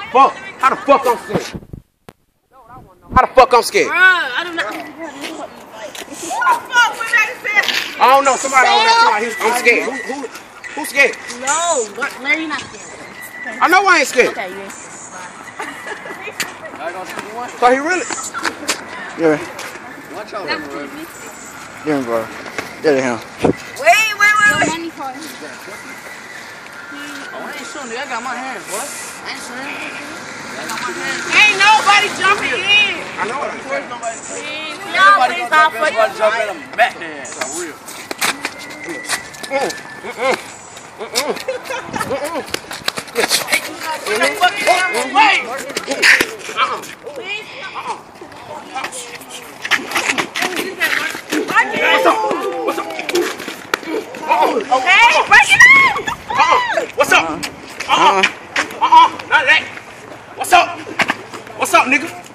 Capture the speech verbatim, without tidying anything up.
fuck? How the fuck I'm scared? How the fuck I'm scared? Bruh, I do not. I don't know. Somebody over there. Somebody, I'm scared. Who, who, who's scared? No, what, Larry, not scared. I know I ain't scared. Okay, you ain't scared. So he really? Yeah. Watch out, bro. Yeah, bro. Get him. Wait, wait, wait, wait. Money for him. Oh, I ain't shooting, nigga. I got my hands, boy. I ain't shooting. I got my hands. Ain't nobody jumping in. I know what I'm saying. Nobody. Y'all please stop Everybody fucking. jump in them back there. For real. Okay, break it up. What's up? Uh-uh. Uh-uh. Uh-uh. Not that. What's up? What's up, nigga?